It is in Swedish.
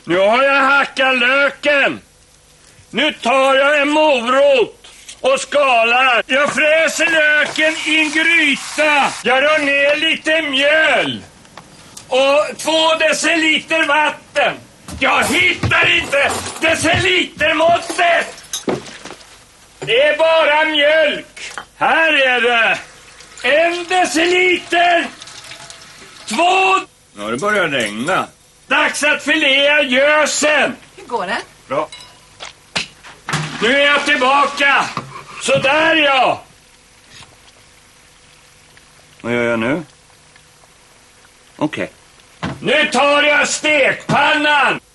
Nu har jag hackat löken. Nu tar jag en morot och skalar. Jag fräser löken i en gryta. Jag rör ner lite mjöl. Och 2 deciliter vatten. Jag hittar inte decilitermåttet. Det är bara mjölk. Här är det. 1 deciliter. 2. Nu har det börjat regna. Dags att filea gösen. Hur går det? Bra. Nu är jag tillbaka. Så där ja. Vad gör jag nu? Okej. Nu tar jag stekpannan.